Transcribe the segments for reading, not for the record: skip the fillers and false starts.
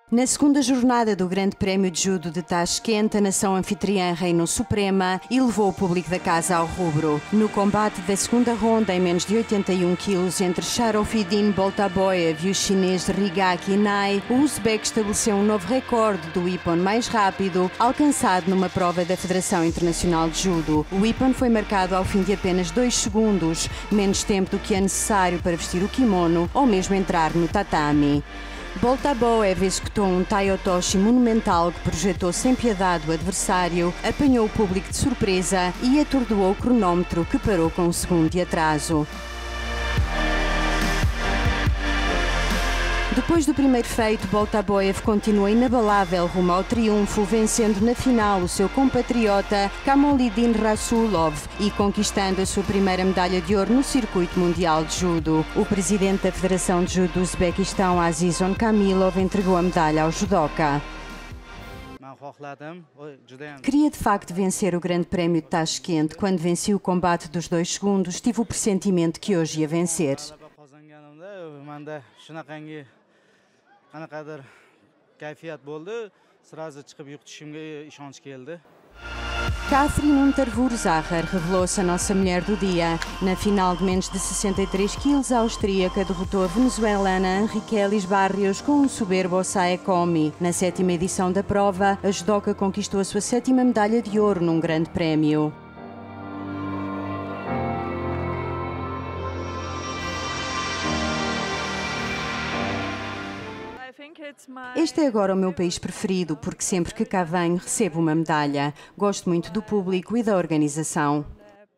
Na segunda jornada do Grande Prémio de Judo de Tashkent, a nação anfitriã reinou suprema e levou o público da casa ao rubro. No combate da segunda ronda, em menos de 81 quilos, entre Sharofidin Boltaboyev e o chinês Rigaki Inai, o uzbek estabeleceu um novo recorde do ippon mais rápido, alcançado numa prova da Federação Internacional de Judo. O ippon foi marcado ao fim de apenas 2 segundos, menos tempo do que é necessário para vestir o kimono ou mesmo entrar no tatami. Boltaboyev executou um taiotoshi monumental que projetou sem piedade o adversário, apanhou o público de surpresa e atordoou o cronómetro, que parou com 1 segundo de atraso. Depois do primeiro feito, Boltaboyev continua inabalável rumo ao triunfo, vencendo na final o seu compatriota Kamolidin Rasulov e conquistando a sua primeira medalha de ouro no circuito mundial de judo. O presidente da Federação de Judo do Uzbequistão, Azizon Kamilov, entregou a medalha ao judoca. Queria de facto vencer o Grande Prémio de Tashkent. Quando venci o combate dos 2 segundos, tive o pressentimento que hoje ia vencer. Qanaqadir kayfiyat bo'ldi, sразу chiqib yuqtishimga ishonch keldi. Catherine Unterwurzacher revelou-se a nossa mulher do dia. Na final de menos de 63 quilos, a austríaca derrotou a venezuelana Enrique Elis Barrios com um soberbo Osae Komi. Na 7ª edição da prova, a judoca conquistou a sua 7ª medalha de ouro num grande prémio. Este é agora o meu país preferido, porque sempre que cá venho recebo uma medalha. Gosto muito do público e da organização.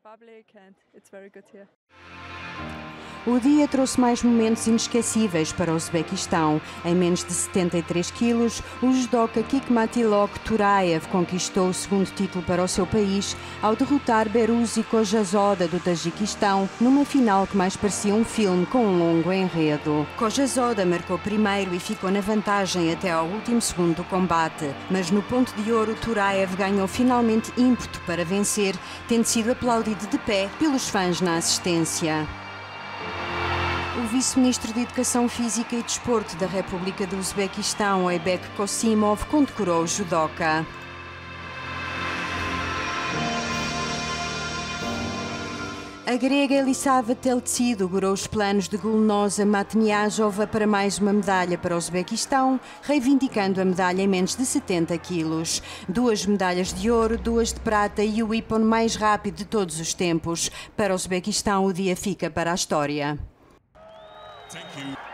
O dia trouxe mais momentos inesquecíveis para o Uzbequistão. Em menos de 73 quilos, o judoca Kikmatilok Turaev conquistou o 2º título para o seu país ao derrotar Beruzi Kojazoda do Tajiquistão numa final que mais parecia um filme com um longo enredo. Kojazoda marcou primeiro e ficou na vantagem até ao último segundo do combate, mas no ponto de ouro Turaev ganhou finalmente ímpeto para vencer, tendo sido aplaudido de pé pelos fãs na assistência. O vice-ministro de Educação Física e Desporto da República do Uzbequistão, Aybek Kosimov, condecorou o judoca. A grega Elisava Teltsi augurou os planos de Gulnoza Matniajova para mais uma medalha para o Uzbequistão, reivindicando a medalha em menos de 70 quilos. 2 medalhas de ouro, 2 de prata e o ippon mais rápido de todos os tempos. Para o Uzbequistão, o dia fica para a história. Thank you.